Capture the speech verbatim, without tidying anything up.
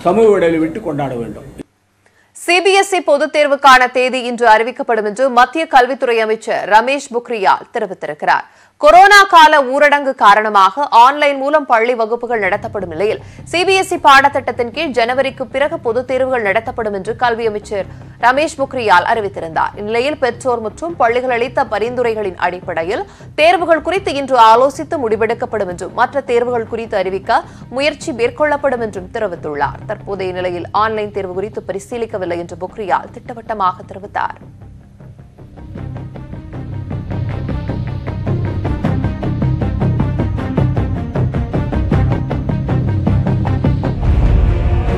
சமூக இடைவெளி விட்டு கொண்டாட வேண்டும். சிபிஎஸ்இ பொதுத் தேர்வுக்கான தேதி இன்று அறிவிக்கப்படும் என்று மத்திய கல்வித்துறை அமைச்சர் ரமேஷ் பொக்ரியால் தெரிவித்திருக்கிறார். கொரோனா கால ஊரடங்கு காரணமாக ஆன்லைன் மூலம் பள்ளி வகுப்புகள் நடத்தப்படும் நிலையில் சிபிஎஸ்இ பாடத்திட்டத்தின் கீழ் ஜனவரிக்கு பிறகு பொதுத் தேர்வுகள் நடத்தப்படும் என்று கல்வி அமைச்சர் ரமேஷ் பொக்ரியால் அறிவித்திருந்தார். இந்நிலையில் பெற்றோர் மற்றும் பள்ளிகள் அளித்த பரிந்துரைகளின் அடிப்படையில் தேர்வுகள் குறித்து இன்று ஆலோசித்து முடிவெடுக்கப்படும் என்றும் மற்ற தேர்வுகள் குறித்து அறிவிக்க முயற்சி மேற்கொள்ளப்படும் என்றும் தெரிவித்துள்ளார். தற்போதைய நிலையில் ஆன்லைன் தேர்வு குறித்து பரிசீலிக்கவில்லை என்று பொக்ரியால் திட்டவட்டமாக தெரிவித்தார்.